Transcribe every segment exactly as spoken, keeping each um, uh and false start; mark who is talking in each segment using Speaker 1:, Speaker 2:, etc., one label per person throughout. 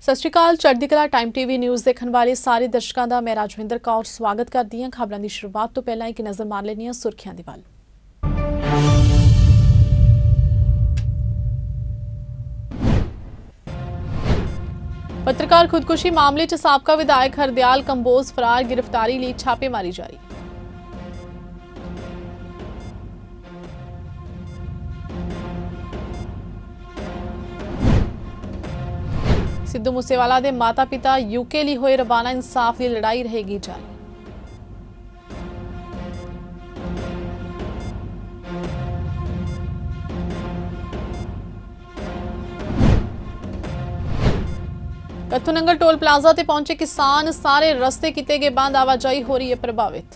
Speaker 1: सत श्री अकाल। चढ़दी कला टाइम टीवी न्यूज़ देखने वाले सारे दर्शकों का मैं राजविंदर कौर स्वागत करती हाँ। खबरों की शुरुआत तो पहला एक नज़र मार लेनी सुर्खियां दी वल। पत्रकार खुदकुशी मामले च साबका विधायक हरदयाल कंबोज फरार, गिरफ्तारी लिए छापेमारी जारी। सिद्धू मूसेवाला दे माता पिता यूके लिए होए रवाना, इंसाफ की लड़ाई रहेगी जारी। कत्थू नंगल टोल प्लाजा ते पहुंचे किसान, सारे रस्ते किते गए बंद, आवाजाही हो रही है प्रभावित।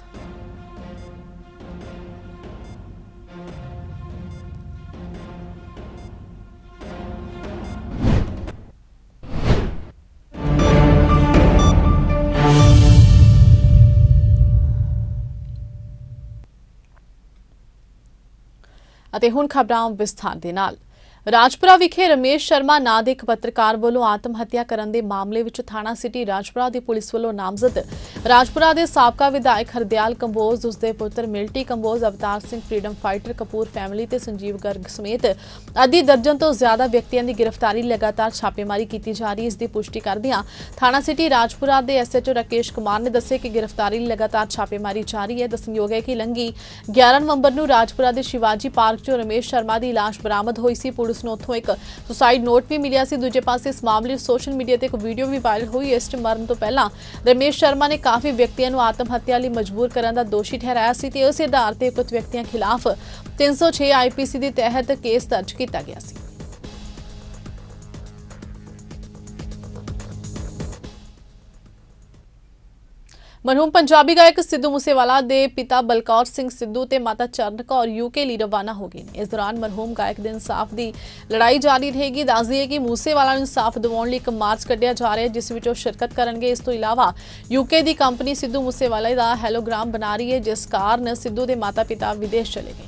Speaker 1: ਅਤੇ ਹੁਣ ਖਬਰਾਂ ਵਿਸਥਾਰ ਦੇ ਨਾਲ। ਰਾਜਪੁਰਾ ਵਿਖੇ ਰਮੇਸ਼ ਸ਼ਰਮਾ ਨਾਂ ਦੇ ਇੱਕ ਪੱਤਰਕਾਰ ਵੱਲੋਂ ਆਤਮ ਹੱਤਿਆ ਕਰਨ ਦੇ ਮਾਮਲੇ ਵਿੱਚ ਥਾਣਾ ਸਿਟੀ ਰਾਜਪੁਰਾ ਦੀ ਪੁਲਿਸ ਵੱਲੋਂ ਨਾਮਜ਼ਦ ਰਾਜਪੁਰਾ ਦੇ ਸਾਬਕਾ ਵਿਧਾਇਕ ਹਰਦਿਆਲ ਕੰਬੋਜ, ਉਸਦੇ ਪੁੱਤਰ Milti Kamboj, Avtar Singh freedom fighter, Kapoor family ਤੇ ਸੰਜੀਵ ਗਰਗ ਸਮੇਤ ਅੱਧੀ ਦਰਜਨ ਤੋਂ ਜ਼ਿਆਦਾ ਵਿਅਕਤੀਆਂ ਦੀ ਗ੍ਰਿਫਤਾਰੀ ਲਗਾਤਾਰ ਛਾਪੇਮਾਰੀ ਕੀਤੀ ਜਾ ਰਹੀ ਹੈ। ਇਸ ਦੀ ਪੁਸ਼ਟੀ ਕਰਦਿਆਂ ਥਾਣਾ ਸਿਟੀ ਰਾਜਪੁਰਾ ਦੇ ਐਸਐਚਓ ਰਾਕੇਸ਼ ਕੁਮਾਰ ਨੇ ਦੱਸਿਆ ਕਿ ਗ੍ਰਿਫਤਾਰੀ ਲਗਾਤਾਰ ਛਾਪੇਮਾਰੀ ਜਾਰੀ ਹੈ। ਦੱਸਣਯੋਗ ਹੈ ਕਿ ਲੰਘੀ ਗਿਆਰਾਂ ਨਵੰਬਰ ਨੂੰ ਰਾਜਪੁਰਾ ਦੇ ਸ਼ਿਵਾਜੀ ਪਾਰਕ 'ਚੋਂ ਰਮੇਸ਼ ਸ਼ਰਮਾ ਦੀ ਲਾਸ਼ ਬਰਾਮਦ ਹੋਈ ਸੀ। ਪੁਲਿਸ ਨੂੰ ਉੱਥੋਂ ਇੱਕ ਸੁਸਾਈਡ ਨੋਟ ਵੀ ਮਿਲਿਆ ਸੀ। ਦੂਜੇ ਪਾਸੇ ਇਸ ਮਾਮਲੇ ਸੋਸ਼ਲ ਮੀਡੀਆ ਤੇ ਇੱਕ ਵੀਡੀਓ ਵੀ ਵਾਇਰਲ ਹੋਈ। ਇਸ 'ਚ ਮਰਨ ਤੋਂ ਪਹਿਲਾਂ ਰਮੇਸ਼ ਸ਼ਰਮਾ ਨੇ ਕਾਫੀ ਵਿਅਕਤੀਆਂ ਨੂੰ ਆਤਮ ਹੱਤਿਆ ਲਈ ਮਜਬੂਰ ਕਰਨ ਦਾ ਦੋਸ਼ੀ ਠਹਿਰਾਇਆ ਸੀ ਤੇ ਇਸ ਆਧਾਰ ਤੇ ਕੁਝ ਵਿਅਕਤੀਆਂ ਖਿਲਾਫ ਤਿੰਨ ਸੌ ਛੇ ਆਈਪੀਸੀ ਦੇ ਤਹਿਤ ਕੇਸ ਦਰਜ ਕੀਤਾ ਗਿਆ ਸੀ। ਮਰਹੂਮ ਪੰਜਾਬੀ ਗਾਇਕ ਸਿੱਧੂ ਮੂਸੇਵਾਲਾ ਦੇ ਪਿਤਾ ਬਲਕੌਰ ਸਿੰਘ ਸਿੱਧੂ ਤੇ ਮਾਤਾ ਚਰਨ ਕੌਰ ਯੂਕੇ ਲਈ ਰਵਾਨਾ ਹੋ ਗਏ ਨੇ। ਇਸ ਦੌਰਾਨ ਮਰਹੂਮ ਗਾਇਕ ਦੇ ਇਨਸਾਫ ਦੀ ਲੜਾਈ ਜਾਰੀ ਰਹੇਗੀ। ਦੱਸ ਦਈਏ ਕਿ ਮੂਸੇਵਾਲਾ ਨੂੰ ਇਨਸਾਫ ਦਿਵਾਉਣ ਲਈ ਇੱਕ ਮਾਰਚ ਕੱਢਿਆ ਜਾ ਰਿਹਾ, ਜਿਸ ਵਿੱਚ ਉਹ ਸ਼ਿਰਕਤ ਕਰਨਗੇ। ਇਸ ਤੋਂ ਇਲਾਵਾ ਯੂਕੇ ਦੀ ਕੰਪਨੀ ਸਿੱਧੂ ਮੂਸੇਵਾਲਾ ਦਾ ਹੈਲੋਗ੍ਰਾਮ ਬਣਾ ਰਹੀ ਹੈ, ਜਿਸ ਕਾਰਨ ਸਿੱਧੂ ਦੇ ਮਾਤਾ ਪਿਤਾ ਵਿਦੇਸ਼ ਚਲੇ ਗਏ।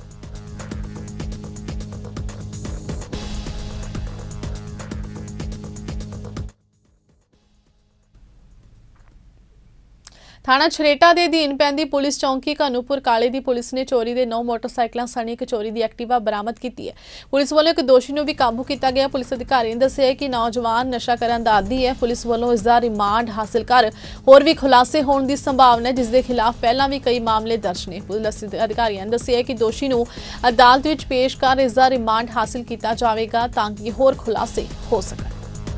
Speaker 1: ਥਾਣਾ ਛਰੇਟਾ ਦੇ ਅਧੀਨ ਪੈਂਦੀ ਪੁਲਿਸ ਚੌਂਕੀ ਕਾਨੂੰਪੁਰ ਕਾਲੇ ਦੀ ਪੁਲਿਸ ਨੇ ਚੋਰੀ ਦੇ ਨੌ ਮੋਟਰਸਾਈਕਲਾਂ ਸਣੇ ਇੱਕ ਚੋਰੀ ਦੀ ਐਕਟਿਵਾ ਬਰਾਮਦ ਕੀਤੀ ਹੈ। ਪੁਲਿਸ ਵੱਲੋਂ ਇੱਕ ਦੋਸ਼ੀ ਨੂੰ ਵੀ ਕਾਬੂ ਕੀਤਾ ਗਿਆ। ਪੁਲਿਸ ਅਧਿਕਾਰੀ ਨੇ ਦੱਸਿਆ ਕਿ ਨੌਜਵਾਨ ਨਸ਼ਾ ਕਰਨ ਦਾ ਆਦੀ ਹੈ। ਪੁਲਿਸ ਵੱਲੋਂ ਇਸ ਦਾ ਰਿਮਾਂਡ ਹਾਸਲ ਕਰ ਹੋਰ ਵੀ ਖੁਲਾਸੇ ਹੋਣ ਦੀ ਸੰਭਾਵਨਾ ਹੈ, ਜਿਸ ਦੇ ਖਿਲਾਫ ਪਹਿਲਾਂ ਵੀ ਕਈ ਮਾਮਲੇ ਦਰਜ ਨੇ। ਪੁਲਿਸ ਅਧਿਕਾਰੀਆਂ ਨੇ ਦੱਸਿਆ ਕਿ ਦੋਸ਼ੀ ਨੂੰ ਅਦਾਲਤ ਵਿੱਚ ਪੇਸ਼ ਕਰ ਇਸ ਦਾ ਰਿਮਾਂਡ ਹਾਸਲ ਕੀਤਾ ਜਾਵੇਗਾ ਤਾਂ ਕਿ ਹੋਰ ਖੁਲਾਸੇ ਹੋ ਸਕਣ।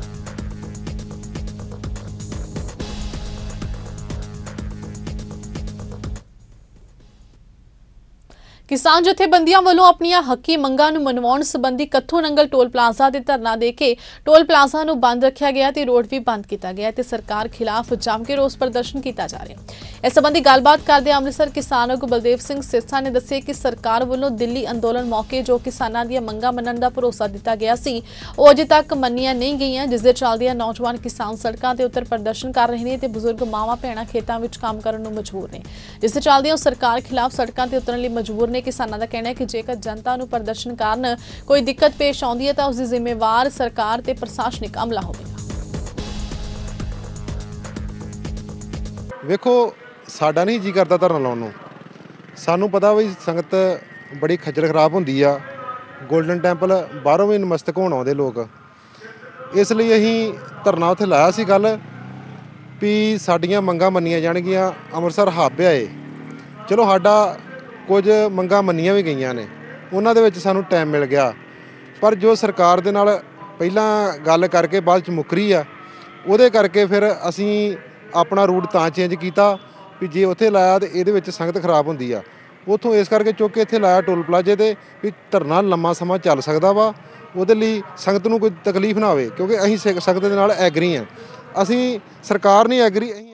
Speaker 1: किसान जथेबंदियां वालों अपनियां हकी मंगां नूं मनवाउण संबंधी कत्थू नंगल टोल प्लाजा ते धरना दे के टोल प्लाजा नूं बंद रखा गया ते रोड भी बंद किया गया ते सरकार खिलाफ जम के रोस प्रदर्शन किया जा रहा है। इस संबंधी गलबात करदे अमृतसर किसान आगू बलदेव सिंह सिरसा ने दस्सिया कि सरकार वालों दिल्ली अंदोलन मौके जो किसानां दीयां मंगां मनण दा भरोसा दिता गया सी, ओह अजे तक मन्नियां नहीं गईयां, जिस दे चलदे नौजवान किसान सड़कां ते उतर प्रदर्शन कर रहे हैं ते बुजुर्ग मावां भैणां खेतां विच काम करन नूं मजबूर ने, जिस दे चलदे सरकार खिलाफ सड़कां ते उतरन लई मजबूर ने। किसानां दा कहना है कि जेकर जनता नूं प्रदर्शन कारण कोई दिक्कत पेश आउंदी है तां उसदी जिम्मेवार सरकार ते प्रशासनिक अमला होवेगा।
Speaker 2: वेखो साडा नहीं जी करदा धरना लाउण नूं, सानूं पता भी संगत बड़ी खज्जल खराब हुंदी आ। गोल्डन टैंपल बाहरों भी नमस्तक होण आउंदे लोग, इसलिए असीं धरना उत्थे लाया सी कल भी साडीआं मंगां मन्नियां जाणगीआं। अमृतसर हब आए चलो साडा कुछ मंगां मन्नियां भी गईयां ने, उन्हां दे विच सानूं टाइम मिल गया, पर जो सरकार दे नाल पहिलां गल करके बाद च मुकरी आ, उहदे करके फिर असीं अपना रूट तां चेंज किया भी जे उत्थे लाया तो ये संगत खराब होंदी आ। उत्थों इस करके चुक के इत्थे लाया टोल प्लाजे ते भी धरना लंबा समा चल सकदा वा, उहदे लई संगत नूं कोई तकलीफ ना होवे, क्योंकि असीं संगत दे नाल एग्री आ। असीं सरकार नहीं एग्री, असीं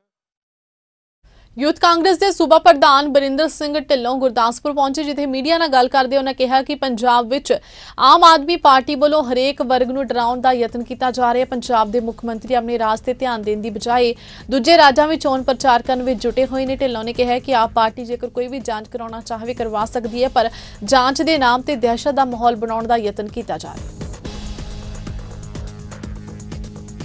Speaker 1: यूथ कांग्रेस के सूबा प्रधान बरिंदर सिंह ढिल्लों गुरदासपुर पहुंचे, जिथे मीडिया नाल गल करदे उन्होंने कहा कि पंजाब विच आम आदमी पार्टी वालों हरेक वर्ग नूं डराउण दा यतन किया जा रहा है। पंजाब के मुख्यमंत्री अपने राज से ध्यान देने की बजाय दूजे राज्यों में चोण प्रचार करने में जुटे हुए ने। ढिल्लों ने कहा कि आप पार्टी जेकर कोई भी जांच कराना चाहे करवा सकती है, पर जांच के नाम से दहशत का माहौल बनाने का यतन किया जा रहा है।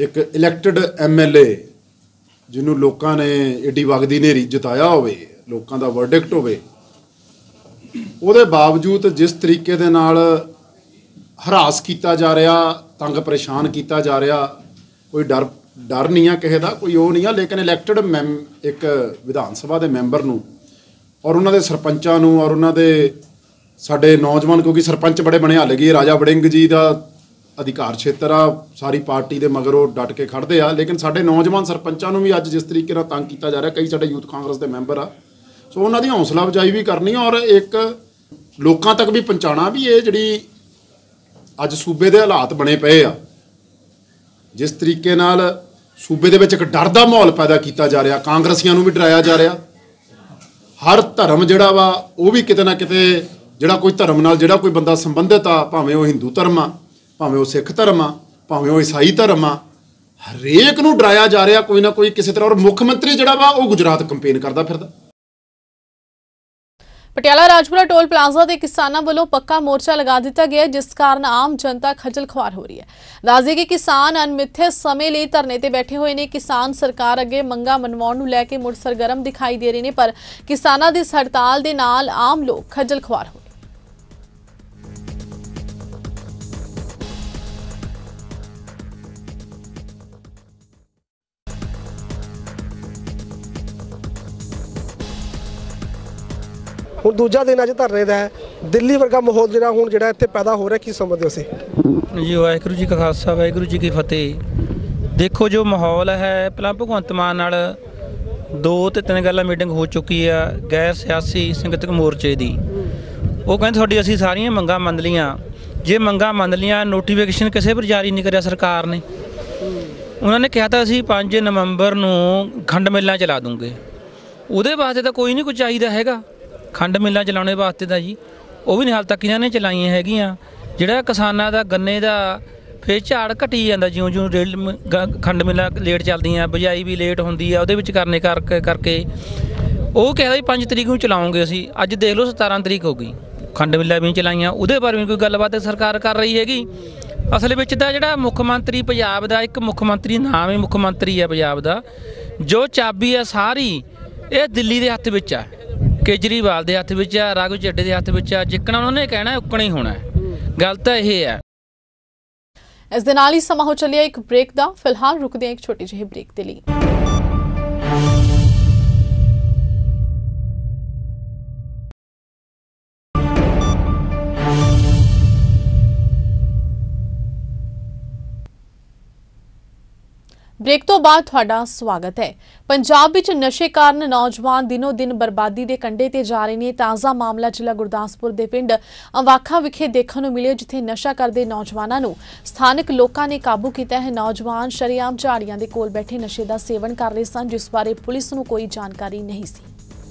Speaker 3: एक इलैक्टेड एम एल ए जिन्होंने लोगों ने एडी वगदी नेरी जिताया होवे, लोगों का वर्डिक्ट होवे, ਉਹਦੇ बावजूद जिस तरीके ਦੇ ਨਾਲ ਹਰਾਸ ਕੀਤਾ ਜਾ ਰਿਹਾ, ਤੰਗ ਪਰੇਸ਼ਾਨ ਕੀਤਾ ਜਾ ਰਿਹਾ, ਕੋਈ ਡਰ ਡਰ ਨਹੀਂ ਆ ਕਿਸੇ ਦਾ, ਕੋਈ ਉਹ ਨਹੀਂ ਆ। ਲੇਕਿਨ ਇਲੈਕਟਡ ਮੈਮ ਇੱਕ ਵਿਧਾਨ ਸਭਾ ਦੇ ਮੈਂਬਰ ਨੂੰ ਔਰ ਉਹਨਾਂ ਦੇ ਸਰਪੰਚਾਂ ਨੂੰ ਔਰ ਉਹਨਾਂ ਦੇ ਸਾਡੇ ਨੌਜਵਾਨ, ਕਿਉਂਕਿ ਸਰਪੰਚ ਬੜੇ ਬਣੇ ਹਾਲੇ ਗਏ, ਰਾਜਾ ਵੜਿੰਗ ਜੀ ਦਾ ਅਧਿਕਾਰ ਖੇਤਰ ਆ, ਸਾਰੀ ਪਾਰਟੀ ਦੇ ਮਗਰ ਉਹ ਡਟ ਕੇ ਖੜਦੇ ਆ, ਲੇਕਿਨ ਸਾਡੇ ਨੌਜਵਾਨ ਸਰਪੰਚਾਂ ਨੂੰ ਵੀ ਅੱਜ ਜਿਸ ਤਰੀਕੇ ਨਾਲ ਤੰਗ ਕੀਤਾ ਜਾ ਰਿਹਾ, ਕਈ ਸਾਡੇ ਯੂਥ ਕਾਂਗਰਸ ਦੇ ਮੈਂਬਰ ਆ, ਸੋ ਉਹਨਾਂ ਦੀ ਹੌਸਲਾ ਅਫਜ਼ਾਈ ਵੀ ਕਰਨੀ ਔਰ ਇੱਕ ਲੋਕਾਂ ਤੱਕ ਵੀ ਪਹੁੰਚਾਉਣਾ ਵੀ ਇਹ ਜਿਹੜੀ ਅੱਜ ਸੂਬੇ ਦੇ ਹਾਲਾਤ ਬਣੇ ਪਏ ਆ, ਜਿਸ ਤਰੀਕੇ ਨਾਲ ਸੂਬੇ ਦੇ ਵਿੱਚ ਇੱਕ ਡਰ ਦਾ ਮਾਹੌਲ ਪੈਦਾ ਕੀਤਾ ਜਾ ਰਿਹਾ, ਕਾਂਗਰਸੀਆਂ ਨੂੰ ਵੀ ਡਰਾਇਆ ਜਾ ਰਿਹਾ। ਹਰ ਧਰਮ ਜਿਹੜਾ ਵਾ ਉਹ ਵੀ ਕਿਤੇ ਨਾ ਕਿਤੇ ਜਿਹੜਾ ਕੋਈ ਧਰਮ ਨਾਲ ਜਿਹੜਾ ਕੋਈ ਬੰਦਾ ਸੰਬੰਧਿਤ ਆ, ਭਾਵੇਂ ਉਹ ਹਿੰਦੂ ਧਰਮ ਆ, ਭਾਵੇਂ ਉਹ ਸਿੱਖ ਧਰਮ ਆ, ਭਾਵੇਂ ਉਹ ਈਸਾਈ ਧਰਮ ਆ, ਹਰੇਕ ਨੂੰ ਡਰਾਇਆ ਜਾ ਰਿਹਾ ਕੋਈ ਨਾ ਕੋਈ ਕਿਸੇ ਤਰ੍ਹਾਂ। ਔਰ ਮੁੱਖ ਮੰਤਰੀ ਜਿਹੜਾ ਵਾ ਉਹ ਗੁਜਰਾਤ ਕੰਪੇਨ ਕਰਦਾ ਫਿਰਦਾ।
Speaker 1: ਪਟਿਆਲਾ ਰਾਜਪੁਰਾ ਟੋਲ ਪਲਾਜ਼ਾ ਦੇ ਕਿਸਾਨਾਂ ਵੱਲੋਂ ਪੱਕਾ ਮੋਰਚਾ ਲਗਾ ਦਿੱਤਾ ਗਿਆ, ਜਿਸ ਕਾਰਨ ਆਮ ਜਨਤਾ ਖੱਜਲ ਖੁਆਰ ਹੋ ਰਹੀ ਹੈ। ਦੱਸਦੇ ਕਿ ਕਿਸਾਨ ਅਣਮਿੱਥੇ ਸਮੇਂ ਲਈ ਧਰਨੇ ਤੇ ਬੈਠੇ ਹੋਏ ਨੇ। ਕਿਸਾਨ ਸਰਕਾਰ ਅੱਗੇ ਮੰਗਾਂ ਮਨਵਾਉਣ ਨੂੰ ਲੈ ਕੇ ਮੁੜ ਸਰਗਰਮ ਦਿਖਾਈ ਦੇ ਰਹੇ ਨੇ, ਪਰ ਕਿਸਾਨਾਂ ਦੀ ਇਸ ਹੜਤਾਲ ਦੇ ਨਾਲ ਆਮ ਲੋਕ ਖੱਜਲ ਖੁਆਰ ਹੋ ਰਹੇ।
Speaker 4: ਹੁਣ ਦੂਜਾ ਦਿਨ ਅੱਜ ਧਰਨੇ ਦਾ ਹੈ। ਦਿੱਲੀ ਵਰਗਾ ਮਾਹੌਲ ਜਿਹੜਾ ਹੁਣ ਜਿਹੜਾ ਇੱਥੇ ਪੈਦਾ ਹੋ ਰਿਹਾ, ਕੀ ਸਮਝਦੇ ਹੋ ਤੁਸੀਂ?
Speaker 5: ਜੀ ਵਾਹਿਗੁਰੂ ਜੀ ਕਾ ਖਾਲਸਾ ਵਾਹਿਗੁਰੂ ਜੀ ਕੀ ਫਤਿਹ। ਦੇਖੋ ਜੋ ਮਾਹੌਲ ਹੈ, ਪਹਿਲਾਂ ਭਗਵੰਤ ਮਾਨ ਨਾਲ ਦੋ ਤੇ ਤਿੰਨ ਗੱਲਾਂ ਮੀਟਿੰਗ ਹੋ ਚੁੱਕੀ ਆ ਗੈਰ ਸਿਆਸੀ ਸੰਗਠਿਤ ਮੋਰਚੇ ਦੀ। ਉਹ ਕਹਿੰਦੇ ਤੁਹਾਡੀ ਅਸੀਂ ਸਾਰੀਆਂ ਮੰਗਾਂ ਮੰਨ ਲਈਆਂ। ਜੇ ਮੰਗਾਂ ਮੰਨ ਲਈਆਂ, ਨੋਟੀਫਿਕੇਸ਼ਨ ਕਿਸੇ ਪਰ ਜਾਰੀ ਨਹੀਂ ਕਰਿਆ ਸਰਕਾਰ ਨੇ। ਉਹਨਾਂ ਨੇ ਕਿਹਾ ਤਾਂ ਅਸੀਂ ਪੰਜ ਨਵੰਬਰ ਨੂੰ ਖੰਡ ਮਿੱਲਾਂ ਚਲਾ ਦੂੰਗੇ। ਉਹਦੇ ਵਾਸਤੇ ਤਾਂ ਕੋਈ ਨਹੀਂ ਕੁਝ ਚਾਹੀਦਾ ਹੈਗਾ। ਖੰਡ ਮਿੱਲਾਂ ਚਲਾਉਣੇ ਵਾਸਤੇ ਤਾਂ ਜੀ ਉਹ ਵੀ ਨਹੀਂ ਹਾਲ ਤੱਕ ਇਹਨਾਂ ਨੇ ਚਲਾਈਆਂ ਹੈਗੀਆਂ। ਜਿਹੜਾ ਕਿਸਾਨਾਂ ਦਾ ਗੰਨੇ ਦਾ ਫਿਰ ਝਾੜ ਘਟੀ ਜਾਂਦਾ ਜਿਉਂ ਜਿਉਂ ਰੇਲ ਖੰਡ ਮਿੱਲਾਂ ਲੇਟ ਚੱਲਦੀਆਂ, ਬਿਜਾਈ ਵੀ ਲੇਟ ਹੁੰਦੀ ਆ, ਉਹਦੇ ਵਿੱਚ ਕਰਨੇ ਕਰਕੇ ਕਰਕੇ ਉਹ ਕਹਿੰਦਾ ਵੀ ਪੰਜ ਤਰੀਕ ਨੂੰ ਚਲਾਉਂਗੇ ਅਸੀਂ। ਅੱਜ ਦੇਖ ਲਓ ਸਤਾਰਾਂ ਤਰੀਕ ਹੋ ਗਈ, ਖੰਡ ਮਿੱਲਾਂ ਵੀ ਨਹੀਂ ਚਲਾਈਆਂ। ਉਹਦੇ ਬਾਰੇ ਵੀ ਕੋਈ ਗੱਲਬਾਤ ਸਰਕਾਰ ਕਰ ਰਹੀ ਹੈਗੀ। ਅਸਲ ਵਿੱਚ ਤਾਂ ਜਿਹੜਾ ਮੁੱਖ ਮੰਤਰੀ ਪੰਜਾਬ ਦਾ, ਇੱਕ ਮੁੱਖ ਮੰਤਰੀ ਨਾਮ ਹੀ ਮੁੱਖ ਮੰਤਰੀ ਹੈ ਪੰਜਾਬ ਦਾ, ਜੋ ਚਾਬੀ ਆ ਸਾਰੀ ਇਹ ਦਿੱਲੀ ਦੇ ਹੱਥ ਵਿੱਚ ਆ, ਕੇਜਰੀਵਾਲ ਦੇ ਹੱਥ ਵਿੱਚ ਆ, ਰਾਘਵ ਚੱਡੇ ਦੇ ਹੱਥ ਵਿੱਚ ਆ। ਜਿੱਕਣਾ ਉਹਨਾਂ ਨੇ ਕਹਿਣਾ ਉੱਕਣਾ ਹੀ ਹੋਣਾ। ਗੱਲ ਤਾਂ ਇਹ ਹੈ।
Speaker 1: ਇਸ ਦੇ ਨਾਲ ਹੀ ਸਮਾਂ ਹੋ ਚੱਲਿਆ ਇੱਕ ਬ੍ਰੇਕ ਦਾ। ਫਿਲਹਾਲ ਰੁਕਦੇ ਹਾਂ ਇੱਕ ਛੋਟੀ ਜਿਹੀ ਬ੍ਰੇਕ ਦੇ ਲਈ। ब्रेक तो बाद तुहाडा स्वागत है। पंजाब विच नशे कारण नौजवान दिनों दिन बर्बादी के कंढे ते जा रहे हैं। ताज़ा मामला जिला गुरदासपुर के पिंड अवाखा विखे देखने को मिले, जिथे नशा करते नौजवानों नूं स्थानक लोगों ने काबू किया है। नौजवान शरेआम झाड़ियां दे कोल बैठे नशे का सेवन कर रहे सन, जिस बारे पुलिस नूं कोई जानकारी नहीं सी।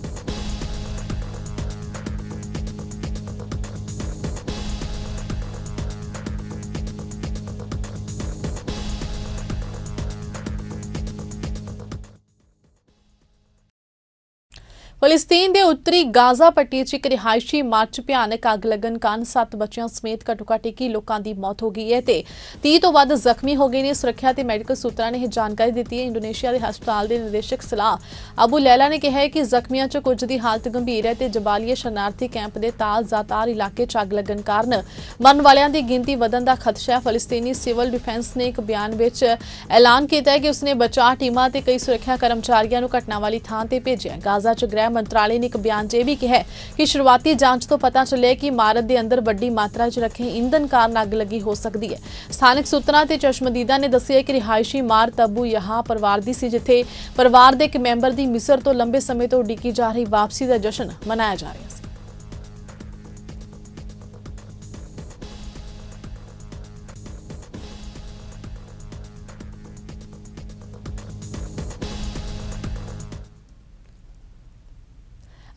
Speaker 1: फलस्तीन के उत्तरी गाजा पट्टी च एक रिहायशी इमारत च भयानक अग लगन कारण सत्त बच्चों समेत घट्टो घट्ट इक्की लोगों की मौत हो गई है ते तीह तो वध जख्मी हो गए ने। सुरक्षा ते मैडिकल सूत्रों ने यह जानकारी दी है। इंडोनेशिया के हस्पताल के निदेशक सलाह अबू लैला ने कहा है कि जख्मियों च कुछ की हालत गंभीर है ते जबालिया शरणार्थी कैंप के ताल जातार इलाके च अग लगन कारण मरन वालियां की गिनती वधन का खदशा है। फलस्तीनी सिविल डिफेंस ने एक बयान में ऐलान किया है कि उसने बचाव टीमां ते कई सुरक्षा कर्मचारियों को घटना वाली थां ते भेजिया। गाजा च गृह मंत्रालय ने एक बयान च भी कहा कि शुरुआती जांच तो पता चलिया कि इमारत के अंदर बड़ी मात्रा च रखे ईंधन कारण अग लगी हो सकती है। स्थानिक सूत्रों ते चश्मदीदा ने दस्सिया कि रिहायशी इमारत अबू यहा परिवार की सी, जिथे परिवार के एक मैंबर की मिस्र तो लंबे समय तो उडीकी जा रही वापसी का जश्न मनाया जा रहा है।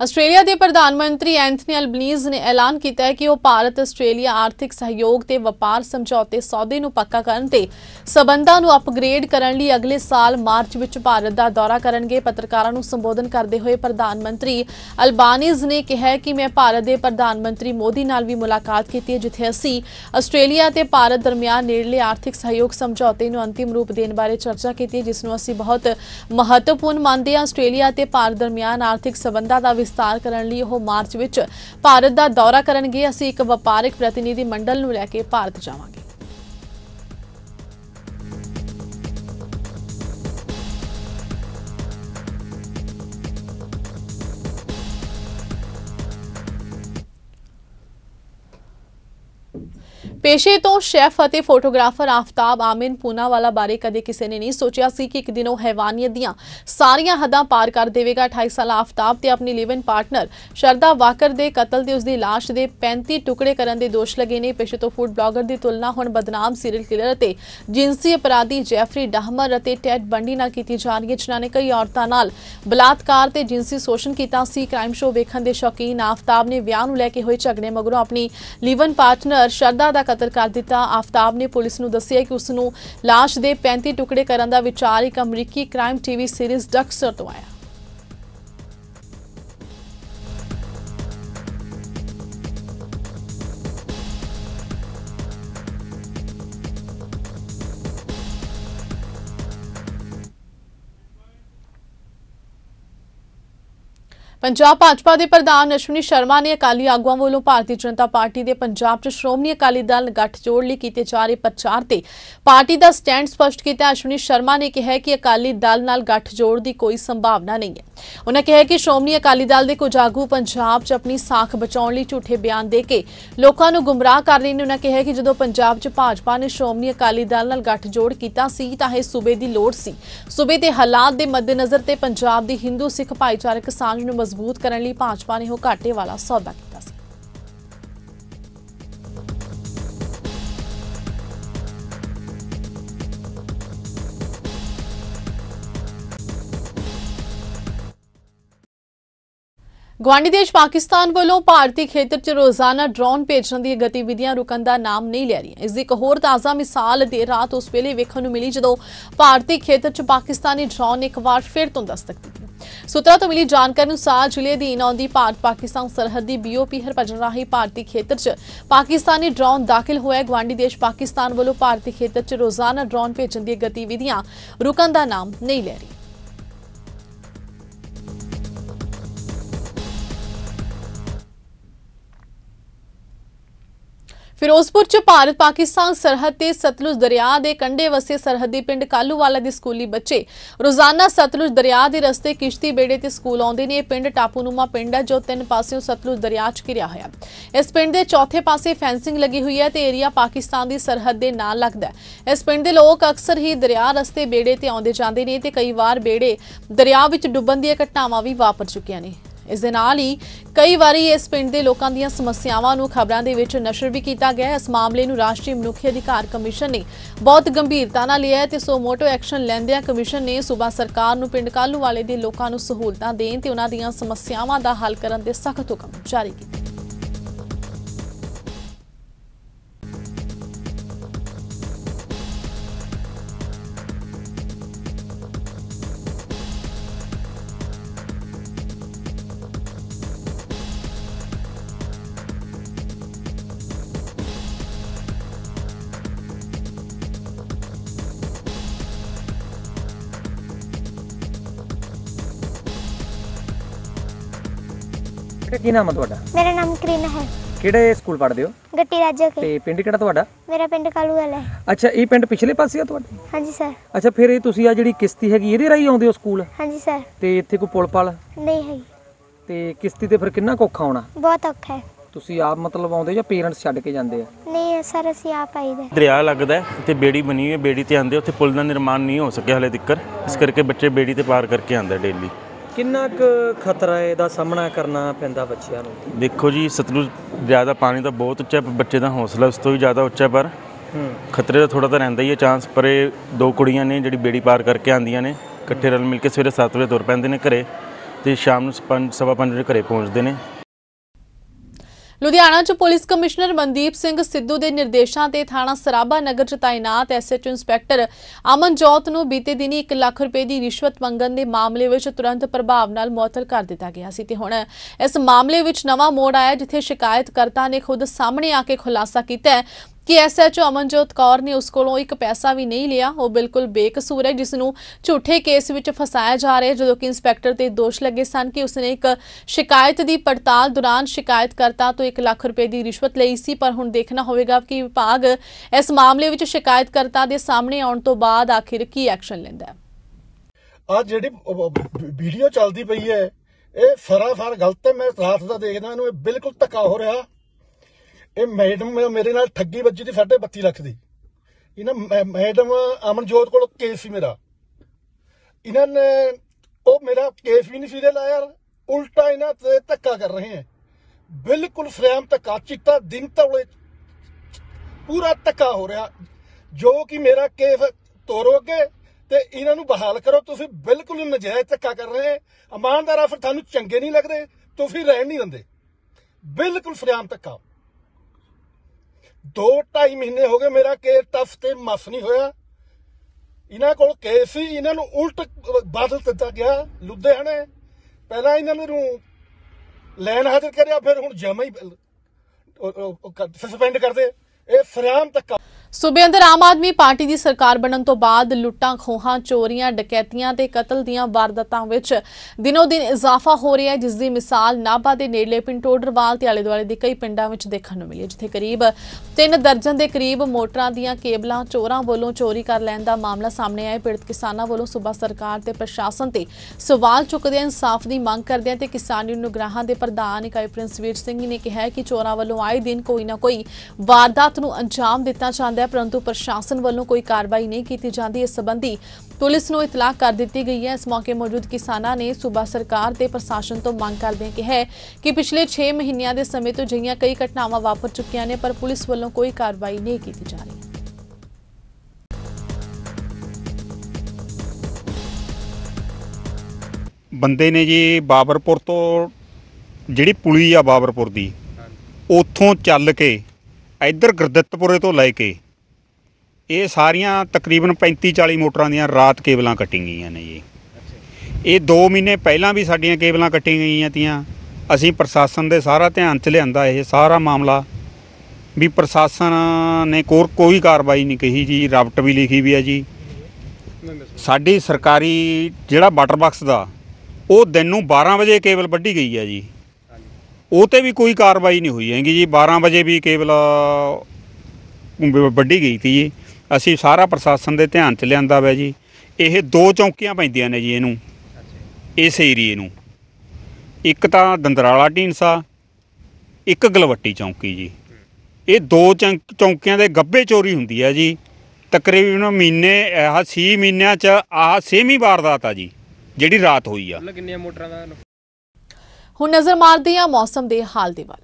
Speaker 1: ਆਸਟ੍ਰੇਲੀਆ ਦੇ ਪ੍ਰਧਾਨ ਮੰਤਰੀ ਐਂਥਨੀ ਅਲਬਨੀਜ਼ ਨੇ ਐਲਾਨ ਕੀਤਾ ਹੈ ਕਿ ਉਹ ਭਾਰਤ ਆਸਟ੍ਰੇਲੀਆ ਆਰਥਿਕ ਸਹਿਯੋਗ ਤੇ ਵਪਾਰ ਸਮਝੌਤੇ ਸੌਦੇ ਨੂੰ ਪੱਕਾ ਕਰਨ ਤੇ ਸਬੰਧਾਂ ਨੂੰ ਅਪਗ੍ਰੇਡ ਕਰਨ ਲਈ ਅਗਲੇ ਸਾਲ ਮਾਰਚ ਵਿੱਚ ਭਾਰਤ ਦਾ ਦੌਰਾ ਕਰਨਗੇ। ਪੱਤਰਕਾਰਾਂ ਨੂੰ ਸੰਬੋਧਨ ਕਰਦੇ ਹੋਏ ਪ੍ਰਧਾਨ ਮੰਤਰੀ ਅਲਬਾਨੀਜ਼ ਨੇ ਕਿਹਾ ਕਿ ਮੈਂ ਭਾਰਤ ਦੇ ਪ੍ਰਧਾਨ ਮੰਤਰੀ ਮੋਦੀ ਨਾਲ ਵੀ ਮੁਲਾਕਾਤ ਕੀਤੀ ਹੈ, ਜਿੱਥੇ ਅਸੀਂ ਆਸਟ੍ਰੇਲੀਆ ਤੇ ਭਾਰਤ ਦਰਮਿਆਨ ਨੇੜਲੇ ਆਰਥਿਕ ਸਹਿਯੋਗ ਸਮਝੌਤੇ ਨੂੰ ਅੰਤਿਮ ਰੂਪ ਦੇਣ ਬਾਰੇ ਚਰਚਾ ਕੀਤੀ ਹੈ, ਜਿਸ ਨੂੰ ਅਸੀਂ ਬਹੁਤ ਮਹੱਤਵਪੂਰਨ ਮੰਨਦੇ ਹਾਂ। ਆਸਟ੍ਰੇਲੀਆ ਤੇ ਭਾਰਤ ਦਰਮਿਆਨ ਆਰਥਿਕ ਸਬੰਧਾਂ ਦਾ ਵਿਸਤਾਰ ਕਰਨ ਲਈ ਉਹ ਮਾਰਚ ਵਿੱਚ ਭਾਰਤ ਦਾ ਦੌਰਾ ਕਰਨਗੇ। ਅਸੀਂ ਇੱਕ ਵਪਾਰਕ ਪ੍ਰਤੀਨਿਧੀ ਮੰਡਲ ਨੂੰ ਲੈ ਕੇ ਭਾਰਤ ਜਾਵਾਂਗੇ। पेशे तो शेफ ਅਤੇ ਫੋਟੋਗ੍ਰਾਫਰ ਆਫਤਾਬ ਆਮਿਨ ਪੂਨਾਵਾਲਾ ਬਾਰੇ ਕਦੇ ਕਿਸੇ ਨੇ ਨਹੀਂ ਸੋਚਿਆ ਸੀ ਕਿ ਇੱਕ ਦਿਨ ਉਹ ਹੈਵਾਨੀਅਤ ਦੀਆਂ ਸਾਰੀਆਂ ਹੱਦਾਂ ਪਾਰ ਕਰ ਦੇਵੇਗਾ। ਅਠਾਈ ਸਾਲਾ ਆਫਤਾਬ ਤੇ ਆਪਣੀ ਲਿਵ ਇਨ ਪਾਰਟਨਰ ਸ਼ਰਦਾ ਵਾਕਰ ਦੇ ਕਤਲ ਤੇ ਉਸਦੀ ਲਾਸ਼ ਦੇ ਪੈਂਤੀ ਟੁਕੜੇ ਕਰਨ ਦੇ ਦੋਸ਼ ਲੱਗੇ ਨੇ। ਪੇਸ਼ੇ ਤੋਂ ਫੂਡ ਬਲੌਗਰ ਦੀ ਤੁਲਨਾ ਹੁਣ ਬਦਨਾਮ ਸੀਰੀਅਲ ਕਿਲਰ ਅਤੇ ਜਿਨਸੀ ਅਪਰਾਧੀ ਜੈਫਰੀ ਡਾਹਮਰ ਅਤੇ ਟੈਡ ਬੰਡੀ ਨਾਲ ਕੀਤੀ ਜਾ ਰਹੀ ਹੈ, ਜਿਨ੍ਹਾਂ ਨੇ ਕਈ ਔਰਤਾਂ ਨਾਲ ਬਲਾਤਕਾਰ ਤੇ ਜਿਨਸੀ ਸ਼ੋਸ਼ਣ ਕੀਤਾ ਸੀ। ਕ੍ਰਾਈਮ ਸ਼ੋਅ ਵੇਖਣ ਦੇ ਸ਼ੌਕੀਨ ਆਫਤਾਬ ਨੇ ਵਿਆਹ ਨੂੰ ਲੈ ਕੇ ਹੋਏ ਝਗੜੇ ਮਗਰੋਂ ਆਪਣੀ ਲਿਵ ਇਨ ਪਾਰਟਨਰ ਸ਼ਰਦਾ ਦਾ ਕਤਲ ਕਰ ਦਿੱਤਾ। ਆਫਤਾਬ ਨੇ ਪੁਲਿਸ ਨੂੰ ਦੱਸਿਆ ਕਿ ਉਸ ਨੂੰ ਲਾਸ਼ ਦੇ ਪੈਂਤੀ ਟੁਕੜੇ ਕਰਨ ਦਾ ਵਿਚਾਰ ਇੱਕ ਅਮਰੀਕੀ ਕ੍ਰਾਈਮ ਟੀਵੀ ਸੀਰੀਜ਼ ਡੈਕਸਟਰ ਤੋਂ ਆਇਆ। ਪੰਜਾਬ ਭਾਜਪਾ ਦੇ ਪ੍ਰਧਾਨ ਅਸ਼ਵਨੀ ਸ਼ਰਮਾ ਨੇ ਅਕਾਲੀ ਆਗੂਆਂ ਵੱਲੋਂ ਭਾਰਤੀ ਜਨਤਾ ਪਾਰਟੀ ਦੇ ਪੰਜਾਬ 'ਚ ਸ਼੍ਰੋਮਣੀ ਅਕਾਲੀ ਦਲ ਗੱਠਜੋੜ ਲਈ ਕੀਤੇ ਜਾ ਰਹੇ ਪ੍ਰਚਾਰ ਤੇ ਪਾਰਟੀ ਦਾ ਸਟੈਂਡ ਸਪਸ਼ਟ ਕੀਤਾ। ਅਸ਼ਵਨੀ ਸ਼ਰਮਾ ਨੇ ਕਿਹਾ ਕਿ ਅਕਾਲੀ ਦਲ ਨਾਲ ਗੱਠਜੋੜ ਦੀ ਕੋਈ ਸੰਭਾਵਨਾ ਨਹੀਂ ਹੈ। ਉਨ੍ਹਾਂ ਕਿਹਾ ਕਿ ਸ਼੍ਰੋਮਣੀ ਅਕਾਲੀ ਦਲ ਦੇ ਕੁਝ ਆਗੂ ਪੰਜਾਬ 'ਚ ਆਪਣੀ ਸਾਖ ਬਚਾਉਣ ਲਈ ਝੂਠੇ ਬਿਆਨ ਦੇ ਕੇ ਲੋਕਾਂ ਨੂੰ ਗੁੰਮਰਾਹ ਕਰ ਰਹੇ ਨੇ। ਉਨ੍ਹਾਂ ਕਿਹਾ ਕਿ ਜਦੋਂ ਪੰਜਾਬ 'ਚ ਭਾਜਪਾ ਨੇ ਸ਼੍ਰੋਮਣੀ ਅਕਾਲੀ ਦਲ ਨਾਲ ਗੱਠਜੋੜ ਕੀਤਾ ਸੀ ਤਾਂ ਇਹ ਸੂਬੇ ਦੀ ਲੋੜ ਸੀ। ਸੂਬੇ ਦੇ ਹਾਲਾਤ ਦੇ ਮੱਦੇਨਜ਼ਰ ਤੇ ਪੰਜਾਬ ਦੀ ਹਿੰਦੂ ਸਿੱਖ ਭਾਈਚਾਰਕ ਸਾਂਝ ਨੂੰ ਮਜ਼ਬੂਤ ਕਰਨ ਲਈ ਭਾਜਪਾ ਨੇ ਉਹ ਘਾਟੇ ਵਾਲਾ ਸੌਦਾ ਕੀਤਾ ਸੀ। ਗਵਾਂਢੀ ਦੇਸ਼ ਪਾਕਿਸਤਾਨ ਵੱਲੋਂ ਭਾਰਤੀ ਖੇਤਰ 'ਚ ਰੋਜ਼ਾਨਾ ਡਰੋਨ ਭੇਜਣ ਦੀਆਂ ਗਤੀਵਿਧੀਆਂ ਰੁਕਣ ਦਾ ਨਾਮ ਨਹੀਂ ਲੈ ਰਹੀਆਂ। ਇਸ ਦੀ ਇੱਕ ਹੋਰ ਤਾਜ਼ਾ ਮਿਸਾਲ ਦੇਰ ਰਾਤ ਉਸ ਵੇਲੇ ਵੇਖਣ ਨੂੰ ਮਿਲੀ ਜਦੋਂ ਭਾਰਤੀ ਖੇਤਰ 'ਚ ਪਾਕਿਸਤਾਨੀ ਡਰੋਨ ਇੱਕ ਵਾਰ ਫਿਰ ਤੋਂ ਦਸਤਕ ਦਿੱਤੀ। ਸੂਤਰਾਂ ਤੋਂ ਮਿਲੀ ਜਾਣਕਾਰੀ ਅਨੁਸਾਰ ਜ਼ਿਲ੍ਹੇ ਦੀ ਆਉਂਦੀ ਭਾਰਤ ਪਾਕਿਸਤਾਨ ਸਰਹੱਦੀ ਬੀਓਪੀ ਹਰਭਜਨ ਰਾਹੀਂ ਭਾਰਤੀ ਖੇਤਰ 'ਚ ਪਾਕਿਸਤਾਨੀ ਡਰੋਨ ਦਾਖਲ ਹੋਇਆ। ਗਵਾਂਢੀ ਦੇਸ਼ ਪਾਕਿਸਤਾਨ ਵੱਲੋਂ ਭਾਰਤੀ ਖੇਤਰ 'ਚ ਰੋਜ਼ਾਨਾ ਡਰੋਨ ਭੇਜਣ ਦੀਆਂ ਗਤੀਵਿਧੀਆਂ ਰੁਕਣ ਦਾ ਨਾਮ ਨਹੀਂ ਲੈ ਰਹੀ। ਫਿਰੋਜ਼ਪੁਰ 'ਚ ਭਾਰਤ ਪਾਕਿਸਤਾਨ ਸਰਹੱਦ ਤੇ ਸਤਲੁਜ ਦਰਿਆ ਦੇ ਕੰਢੇ ਵਸੇ ਸਰਹੱਦੀ ਪਿੰਡ ਕਾਲੂਵਾਲਾ ਦੇ ਸਕੂਲੀ ਬੱਚੇ ਰੋਜ਼ਾਨਾ ਸਤਲੁਜ ਦਰਿਆ ਦੇ ਰਸਤੇ ਕਿਸ਼ਤੀ ਬੇੜੇ ਤੇ ਸਕੂਲ ਆਉਂਦੇ ਨੇ। ਇਹ ਪਿੰਡ ਟਾਪੂਨੁਮਾ ਪਿੰਡ ਹੈ ਜੋ ਤਿੰਨ ਪਾਸਿਓਂ ਸਤਲੁਜ ਦਰਿਆ 'ਚ ਘਿਰਿਆ ਹੋਇਆ। ਇਸ ਪਿੰਡ ਦੇ ਚੌਥੇ ਪਾਸੇ ਫੈਂਸਿੰਗ ਲੱਗੀ ਹੋਈ ਹੈ ਤੇ ਏਰੀਆ ਪਾਕਿਸਤਾਨ ਦੀ ਸਰਹੱਦ ਦੇ ਨਾਲ ਲੱਗਦਾ ਹੈ। ਇਸ ਪਿੰਡ ਦੇ ਲੋਕ ਅਕਸਰ ਹੀ ਦਰਿਆ ਰਸਤੇ ਬੇੜੇ ਤੇ ਆਉਂਦੇ ਜਾਂਦੇ ਨੇ ਤੇ ਕਈ ਵਾਰ ਬੇੜੇ ਦਰਿਆ ਵਿੱਚ ਡੁੱਬਣ ਦੀਆਂ ਘਟਨਾਵਾਂ ਵੀ ਵਾਪਰ ਚੁੱਕੀਆਂ ਨੇ। ਇਸ ਦੇ ਨਾਲ ਹੀ ਕਈ ਵਾਰੀ ਇਸ ਪਿੰਡ ਦੇ ਲੋਕਾਂ ਦੀਆਂ ਸਮੱਸਿਆਵਾਂ ਨੂੰ ਖਬਰਾਂ ਦੇ ਵਿੱਚ ਨਸ਼ਰ ਵੀ ਕੀਤਾ ਗਿਆ। ਇਸ ਮਾਮਲੇ ਨੂੰ ਰਾਸ਼ਟਰੀ ਮਨੁੱਖੀ ਅਧਿਕਾਰ ਕਮਿਸ਼ਨ ਨੇ ਬਹੁਤ ਗੰਭੀਰਤਾ ਨਾਲ ਲਿਆ ਹੈ ਤੇ ਸੋ ਮੋਟੋ ਐਕਸ਼ਨ ਲੈਂਦਿਆਂ ਕਮਿਸ਼ਨ ਨੇ ਸੂਬਾ ਸਰਕਾਰ ਨੂੰ ਪਿੰਡ ਕਾਲੂਵਾਲੇ ਦੇ ਲੋਕਾਂ ਨੂੰ ਸਹੂਲਤਾਂ ਦੇਣ ਤੇ ਉਹਨਾਂ ਦੀਆਂ ਸਮੱਸਿਆਵਾਂ ਦਾ ਹੱਲ ਕਰਨ ਦੇ ਸਖਤ ਹੁਕਮ ਜਾਰੀ ਕੀਤੇ।
Speaker 6: ਕੀ ਨਾਮ ਹੈ ਤੁਹਾਡਾ?
Speaker 7: ਮੇਰਾ ਨਾਮ ਕਰੀਨਾ ਹੈ।
Speaker 6: ਕਿਹੜੇ ਸਕੂਲ ਪੜ੍ਹਦੇ ਹੋ?
Speaker 7: ਗੱਟੀ ਰਾਜਾ ਕੇ।
Speaker 6: ਤੇ ਪਿੰਡ ਕਿਹੜਾ ਤੁਹਾਡਾ?
Speaker 7: ਮੇਰਾ ਪਿੰਡ ਕਾਲੂਵਾਲਾ ਹੈ।
Speaker 6: ਅੱਛਾ, ਇਹ ਪਿੰਡ ਪਿਛਲੇ ਪਾਸੇ ਆ ਤੁਹਾਡੇ?
Speaker 7: ਹਾਂਜੀ ਸਰ।
Speaker 6: ਅੱਛਾ, ਫਿਰ ਇਹ ਤੁਸੀਂ ਆ ਜਿਹੜੀ ਕਿਸ਼ਤੀ ਹੈਗੀ ਇਹਦੇ ਰਾਹੀਂ ਆਉਂਦੇ ਹੋ ਸਕੂਲ?
Speaker 7: ਹਾਂਜੀ ਸਰ।
Speaker 6: ਤੇ ਇੱਥੇ ਕੋਈ ਪੁਲ ਪਾਲ
Speaker 7: ਨਹੀਂ ਹੈ?
Speaker 6: ਤੇ ਕਿਸ਼ਤੀ ਤੇ ਫਿਰ ਕਿੰਨਾ ਕੁ ਔਖਾ ਆਉਣਾ?
Speaker 7: ਬਹੁਤ ਔਖਾ ਹੈ।
Speaker 6: ਤੁਸੀਂ ਆਪ ਮਤਲਬ ਆਉਂਦੇ ਜਾਂ ਪੇਰੈਂਟਸ ਛੱਡ ਕੇ ਜਾਂਦੇ ਆ?
Speaker 7: ਨਹੀਂ ਸਰ, ਅਸੀਂ ਆਪ ਆਈਦਾ।
Speaker 8: ਦਰਿਆ ਲੱਗਦਾ ਤੇ ਬੇੜੀ ਬਣੀ ਹੈ, ਬੇੜੀ ਤੇ ਆਉਂਦੇ, ਉੱਥੇ ਪੁਲ ਦਾ ਨਿਰਮਾਣ ਨਹੀਂ ਹੋ ਸਕਿਆ ਹਲੇ ਤੱਕ, ਇਸ ਕਰਕੇ ਬੱਚੇ ਬੇੜੀ ਤੇ ਪਾਰ ਕਰਕੇ ਆਉਂਦੇ ਡੇਲੀ।
Speaker 6: ਕਿੰਨਾ ਕੁ ਖਤਰਾ ਇਹਦਾ ਸਾਹਮਣਾ ਕਰਨਾ ਪੈਂਦਾ ਬੱਚਿਆਂ ਨੂੰ?
Speaker 8: ਦੇਖੋ ਜੀ, ਸਤਲੁਜ ਜ਼ਿਆਦਾ ਪਾਣੀ ਤਾਂ ਬਹੁਤ ਉੱਚਾ, ਬੱਚੇ ਦਾ ਹੌਸਲਾ ਉਸ ਤੋਂ ਵੀ ਜ਼ਿਆਦਾ ਉੱਚਾ, ਪਰ ਖਤਰੇ ਦਾ ਥੋੜਾ ਤਾਂ ਰਹਿੰਦਾ ਹੀ ਹੈ ਚਾਂਸ। ਪਰ ਇਹ ਦੋ ਕੁੜੀਆਂ ਨੇ ਜਿਹੜੀ ਬੇੜੀ ਪਾਰ ਕਰਕੇ ਆਉਂਦੀਆਂ ਨੇ, ਇਕੱਠੇ ਰਲ ਮਿਲ ਕੇ ਸਵੇਰੇ ਸੱਤ ਵਜੇ ਤੁਰ ਪੈਂਦੇ ਨੇ ਘਰੇ, ਤੇ ਸ਼ਾਮ ਨੂੰ ਪੰਜ ਸਵਾ ਪੰਜ ਵਜੇ ਘਰੇ ਪਹੁੰਚਦੇ ਨੇ।
Speaker 1: ਲੁਧਿਆਣਾ 'ਚ ਪੁਲਿਸ ਕਮਿਸ਼ਨਰ ਮਨਦੀਪ ਸਿੰਘ ਸਿੱਧੂ ਦੇ ਨਿਰਦੇਸ਼ਾਂ ਤੇ ਥਾਣਾ ਸਰਾਭਾ ਨਗਰ 'ਚ ਤਾਇਨਾਤ ਐਸਐਚਓ ਇੰਸਪੈਕਟਰ ਅਮਨਜੋਤ ਨੂੰ ਬੀਤੇ ਦਿਨੀ ਇੱਕ ਲੱਖ ਰੁਪਏ ਦੀ ਰਿਸ਼ਵਤ ਮੰਗਣ ਦੇ ਮਾਮਲੇ ਵਿੱਚ ਤੁਰੰਤ ਪ੍ਰਭਾਵ ਨਾਲ ਮੁਅੱਤਲ ਕਰ ਦਿੱਤਾ ਗਿਆ ਸੀ ਤੇ ਹੁਣ ਇਸ ਮਾਮਲੇ ਵਿੱਚ ਨਵਾਂ ਮੋੜ ਆਇਆ, ਜਿੱਥੇ ਸ਼ਿਕਾਇਤਕਰਤਾ ਨੇ ਖੁਦ ਸਾਹਮਣੇ ਆ ਕੇ ਖੁਲਾਸਾ ਕੀਤਾ ਹੈ कि एसएचओ अमनजोत कौर ने उस कोलों एक पैसा भी नहीं लिया। वो बिल्कुल बेकसूर है, जिसनूं झूठे केस विच फसाया जा रहा है, जो कि इंस्पैक्टर ते दोष लगे सन कि उसने एक शिकायत की पड़ताल दौरान शिकायतकर्ता तो एक लाख रुपए की रिश्वत लई सी। पर हुण देखना होवेगा कि विभाग इस मामले विच शिकायतकर्ता दे सामने आउण तो बाद आखिर की एक्शन लैंदा है।
Speaker 9: आज जिहड़ी वीडियो चलदी पई है ये सरासर गलत है। मैं रात दा देखदा इहनूं बिल्कुल धक्का हो रहा। ਇਹ ਮੈਡਮ ਮੇਰੇ ਨਾਲ ਠੱਗੀ ਵੱਜੀ ਦੀ ਸਾਢੇ ਬੱਤੀ ਲੱਖ ਦੀ। ਇਹਨਾਂ ਮੈਡਮ ਅਮਨਜੋਤ ਕੋਲ ਕੇਸ ਸੀ ਮੇਰਾ, ਇਹਨਾਂ ਨੇ ਉਹ ਮੇਰਾ ਕੇਸ ਵੀ ਨਹੀਂ ਸੀ ਲਾਇਆ, ਉਲਟਾ ਇਹਨਾਂ ਤੇ ਧੱਕਾ ਕਰ ਰਹੇ ਹੈ। ਬਿਲਕੁਲ ਫਰੇਮ ਧੱਕਾ, ਚਿੱਟਾ ਦਿਨ ਤੌਲੇ ਪੂਰਾ ਧੱਕਾ ਹੋ ਰਿਹਾ। ਜੋ ਕਿ ਮੇਰਾ ਕੇਸ ਤੋਰੋ ਅੱਗੇ ਤੇ ਇਹਨਾਂ ਨੂੰ ਬਹਾਲ ਕਰੋ। ਤੁਸੀਂ ਬਿਲਕੁਲ ਨਜਾਇਜ਼ ਧੱਕਾ ਕਰ ਰਹੇ। ਇਮਾਨਦਾਰ ਅਫਸਰ ਤੁਹਾਨੂੰ ਚੰਗੇ ਨਹੀਂ ਲੱਗਦੇ, ਤੁਸੀਂ ਰਹਿਣ ਨਹੀਂ ਦਿੰਦੇ। ਬਿਲकुल ਫਰੇਮ ਧੱਕਾ। दो ढाई महीने हो गए मेरा केस टफ ते मस नहीं होया। इन्हां कोल केस ही इन्हां नूं उल्ट बदल दिता गया। लुधियाणे पहला इन्हां नूं लैन हाजिर करिया, फिर हुण जमा ही सस्पेंड कर दे। ये फराम तक सूबे अंदर आम आदमी पार्टी की सरकार बनने तो बाद लुट्टां खोहां चोरियां डकैतियां ते कतल दीयां वारदातां विच दिनों दिन इजाफा हो रहा है, जिसकी मिसाल नाभा के नेड़ले पिंड टोडरवाल ते आले दुआले दे कई पिंडां विच देखण नूं मिली, जिथे करीब तीन दर्जन के करीब मोटरां दीयां केबलां चोरां वालों चोरी कर लैण दा मामला सामने आया। पीड़ित किसानां वालों सूबा सरकार ते प्रशासन ते सवाल चुकदे इंसाफ की मंग करदे ते किसान यूनियन निगराहां दे प्रधान इकाई प्रिंसवीर सिंह ने कहा कि चोरां वालों आए दिन कोई ना कोई वारदात नूं अंजाम दिता जांदा, परंतु प्रशासन वालों कोई कार्रवाई नहीं की जाती। इस संबंधी पुलिस नूं इतलाह कर दी गई है। इस मौके मौजूद किसानां ने सूबा सरकार ते प्रशासन तो मंग करदे कहा कि पिछले छे महीनों के समय तो अजिहियां कई घटनावां वापर चुकियां ने, पर पुलिस वालों कोई कार्रवाई नहीं की जा रही।
Speaker 10: बंदे ने जी बाबरपुर तो जिहड़ी पुली आ बाबरपुर दी उत्थों चल के इधर गुरदित्तपुरे तो लैके ये सारियां तकरीबन पैंती चाली मोटरां दियां रात केबलां कट्टी गईयां ने जी। ये दो महीने पहलां भी साडियां केबलां कट्टी गईयां तियां। असीं प्रशासन दे सारा ध्यान च लिआंदा ये सारा मामला, भी प्रशासन ने कोर कोई कार्रवाई नहीं कही जी। रबट भी लिखी भी है जी। साडी सरकारी जिहड़ा वाटर बक्स दा वो दिन नूं बारह बजे केबल वड्ढी गई है जी, वो ते भी कोई कार्रवाई नहीं हुई हैगी जी। बारह बजे भी केबल वड्ढी गई थी जी। असी सारा प्रशासन के ध्यान च लिआंदा वा जी। ये दो चौंकियां पैंदियां ने जी इनू इस एरिए नूं, एक तां दंदराला ढींडसा, एक गलवट्टी चौंकी जी। ये दो चौंकियां दे गब्बे चोरी हुंदी है जी। तकरीबन महीने आह सी महीनों च आह छेवीं वारदात आ जी जिहड़ी रात हुई आ।
Speaker 1: हुण नज़र मारदे हां मौसम दे हाल दे वल।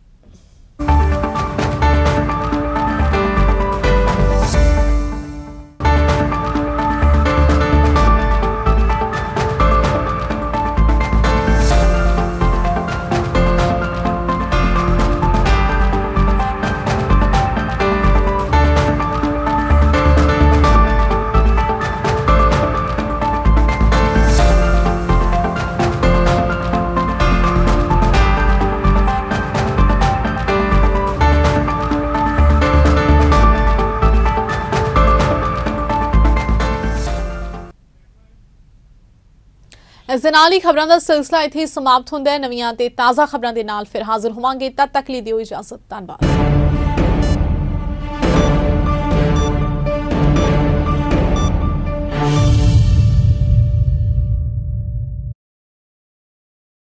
Speaker 1: इस दे नाल ही खबरों का सिलसिला इत्थे ही समाप्त होंदा है। नवीं ते ताज़ा खबरों के नाल फिर हाजिर होवांगे। तद तक लिए दिओ इजाजत। धन्नवाद।